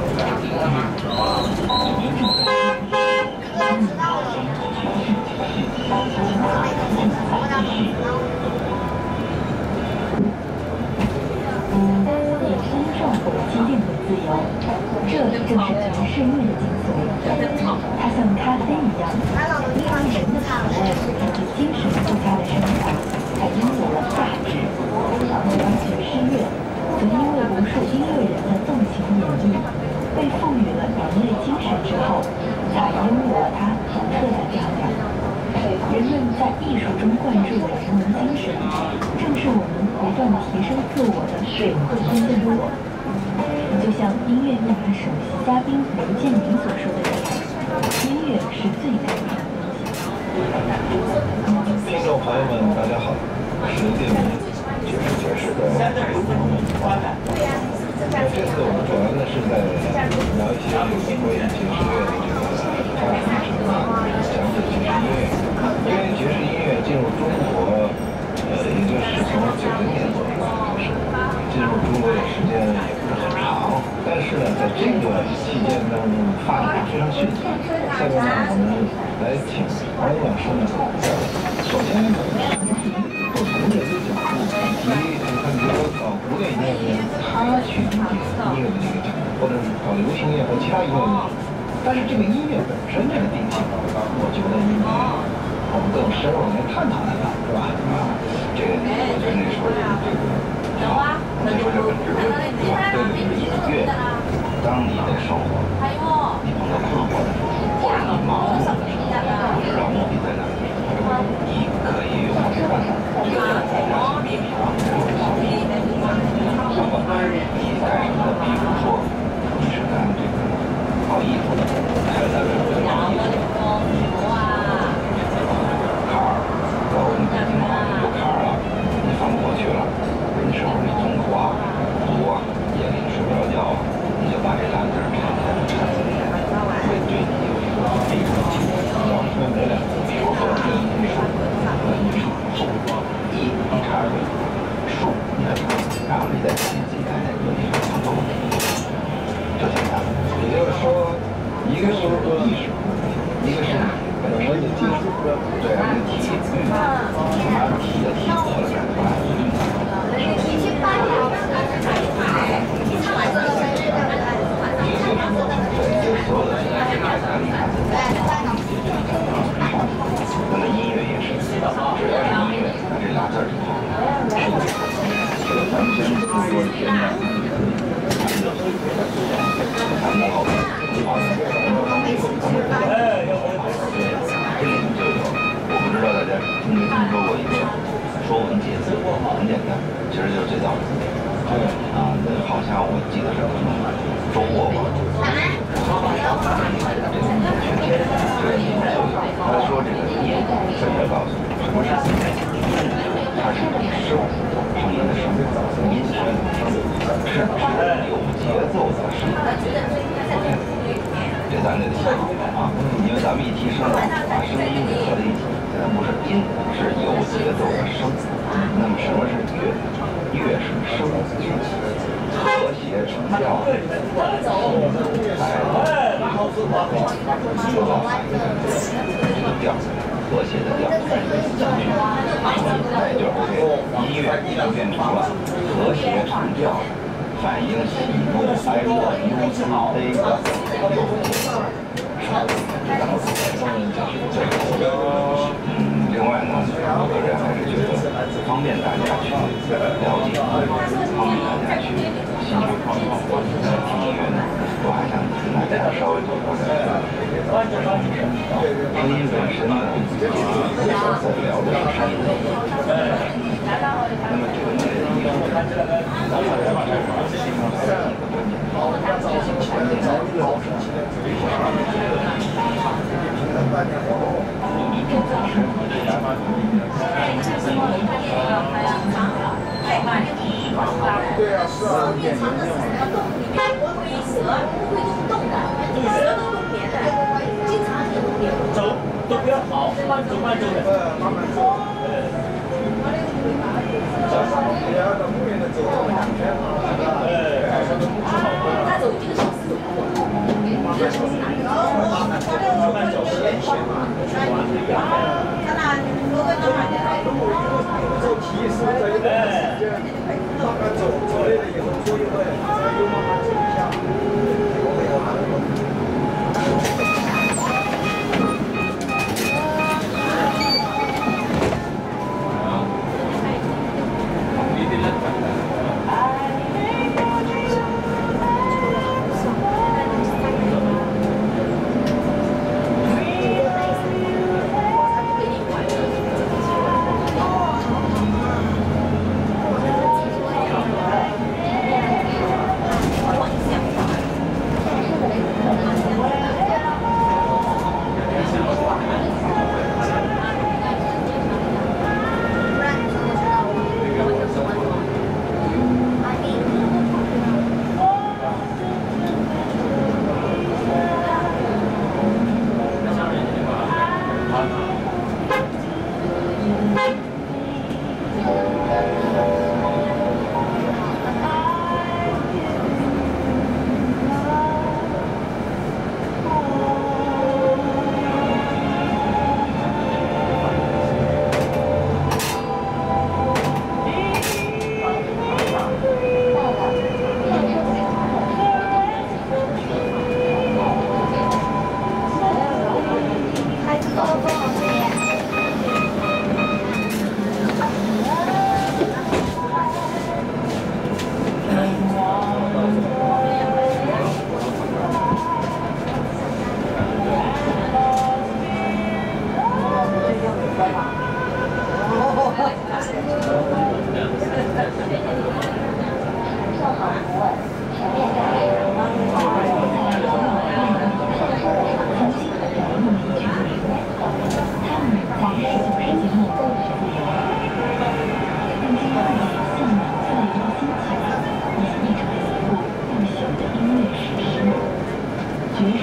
这正是爵士乐的精髓，它像咖啡一样，依靠人的体悟以及精神附加的升华，才拥有了价值。而爵士乐则因为无数音乐人的纵情演绎，被赋予了人类精神之后，才拥有了它独特的调调。人们在艺术中灌注的人文精神，正是我们不断提升自我的水会更多。就像音乐面的首席嘉宾刘建明所说的那样，音乐是最高尚的东西。 听众朋友们，大家好，我是刘建明，爵士的这次我们主要呢是在聊一些关于爵士乐的这个发展历程啊，讲解爵士音乐。因为爵士音乐进入中国，也就是从90年左右开始，进入中国的时间也不是很长，但是呢，在这个期间当中发展非常迅速。下面呢，我们来请王老师呢，首先从不同人的角度，以及看比如说古典音乐人他去理解音乐的这个角度，或者是流行音乐和其他音乐的，但是这个音乐本身这个定性，我觉得应该我们更深入来探讨一下，是吧？这个我觉得那时候这个好，我们说这本质，对音乐，当你的生活你碰到困惑的时候，或者你忙碌的时候，不知道目的在哪里，你可以用这个这个大家去比方，如果你干什么的，比如说你是干这个搞艺术的，还有在这个搞艺术的。有坎儿了，你翻不过去了，你是不是痛苦啊、苦啊，夜里睡不着觉啊？你就把这俩字儿缠在了缠子里，会对你有一个非常清楚的要分为两个，比如说艺术，树，艺你插上树，你看，然后你再自己看那个创作，就这样。也就是说，一个是艺术，一个是本身的技术，对啊，这个体育，把体的体活了干出来。所有的这个那么音乐也是，只要是音乐，那这俩字儿就好。这个咱们先不说简单，咱们好，这里面就有，我不知道大家听没听说过一个《说文解字》，很简单，其实就是这道字。啊，好像我记得是周沃吧。他说这个音分别告诉你什么是音，它是一种声，声音的声，音声，是有节奏的声。这咱得想啊，因为咱们一提声，把声音给合在一起，现在不是音，是有节奏的声。那么什么是乐？乐是声，和谐成调，调，和谐的调，也就是音乐变成了和谐成调，反映喜怒哀乐忧思悲另外呢，我个人还是觉得方便大家去了解，方便大家去欣赏听音乐呢，我还想跟大家稍微多说点声音本身呢，在聊的是声音的意义。那么这个呢，艺术咱们这个这些关键的高声，比如说一定本身对啊，是啊。面藏的是什么动物里面？龟蛇不会动的，蛇都动别的，经常也动别的。 走都不要跑，慢走慢走的。 慢慢走。他走1个小时走不过。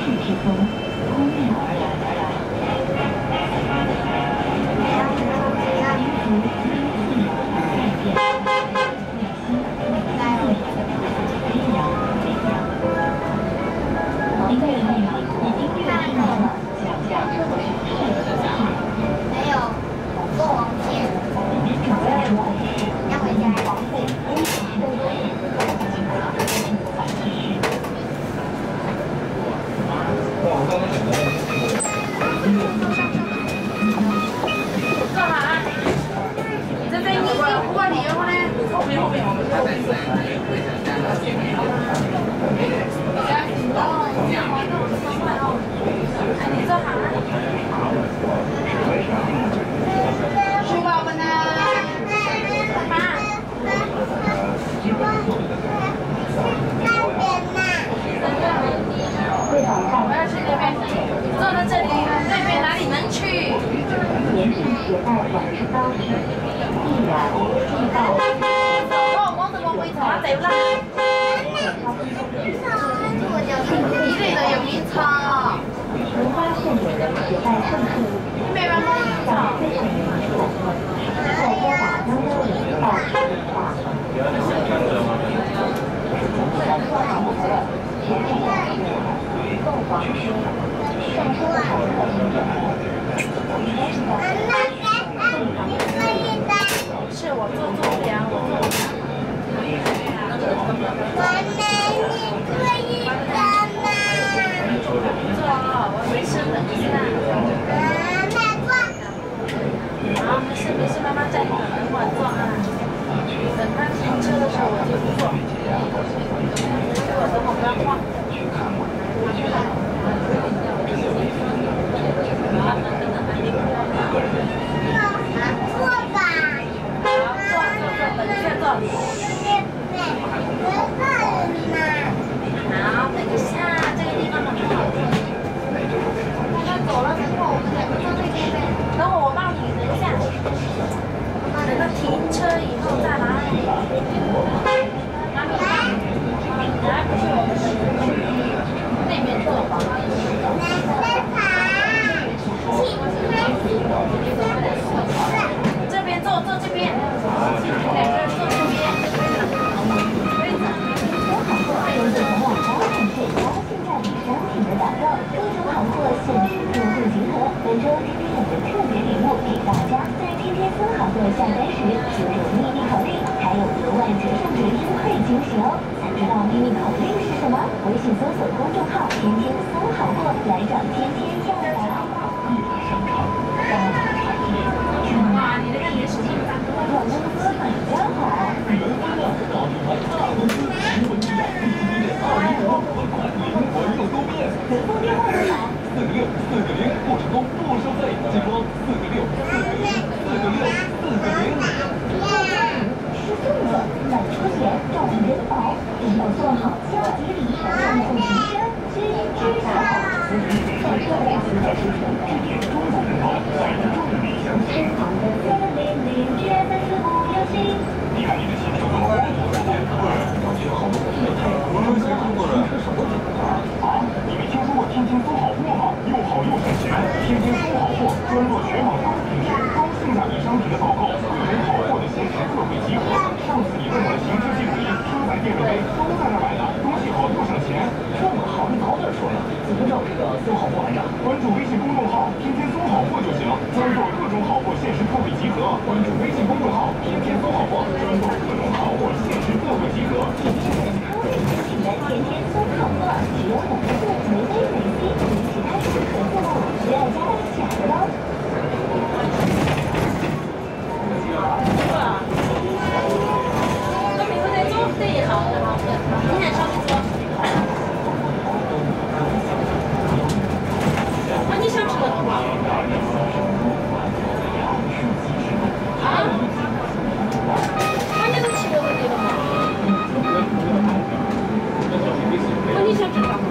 世之风扑面而来。民族第一次改变内心飞扬。音乐的魅力以音乐之名讲价这个城市的故事。 没有，跟我见。要回家。 那我们刚才讲的音乐。 干嘛？这在你不管你后呢？后面我们。你做好了。书包呢？妈。我要去那边，坐在这里，那边哪里能去？ 严禁携带管制刀具，易燃、易爆。 哦，我怎么会查掉啦？一类的有名草。 如发现有人携带证书， 没办法向非常严肃的说，或拨打110报警电话。做好了，全面防御，购房区，上车后客厅检是我做不了，我做不了。做，我没事的，你看。好，没事，妈妈在，等我做啊。等他停车的时候我就做。等我不要晃。好，等一下，这个地方很好。他走了之后，我们两个坐这边呗。等我抱你，等一下。等他停车以后再来。妈咪，来，不是我们那边坐。这边坐这边，两个人坐这边。 根据本网高品质高性价比商品的打造，各种好货限时入户集合。本周天天有个特别礼物给大家，在天天松好货下单时输入秘密口令，还有额外折上折优惠惊喜哦！想知道秘密口令是什么？微信搜索公众号“天天松好货”来找天天要来。各大商场、大型产业， 哇，你那个也是挺大的。 软公司比较好。 原发的大品牌大公司，新闻质量171.215和灵魂又多变。 回复电话多少 464个0，过程中不收费，激光失速了，买车险找人保，一定要做好交吉利，上送提升，知好。在社会资在市场制定中国人保，在中国理想身旁的400绝对死不要心。 你看你的新车多好，要学好多配置，我们新车什么品牌啊？你没听说过天天松好货吗？又好又省钱，天天松好货专做全网高品质、高性价比商品的导购，汇总好货的限时特惠集合。上次你问我的行车记录仪、车载电热杯都在那买的，东西好又省钱。这么好，你早点说呀！怎么找这个松好货来着？关注微信公众号“天天松好货”就行，专做各种好货限时特惠集合。关注微信公众号“天天松好货”，专做各种好货限时特惠集合。 请在天天松好货，只有5个字：美美美心，比其他适合做到10二加的假的包。 那你们在做这也好的好的，你想上去做？啊，你想吃的吗？啊？那你都吃过这个吗？那你想吃啥？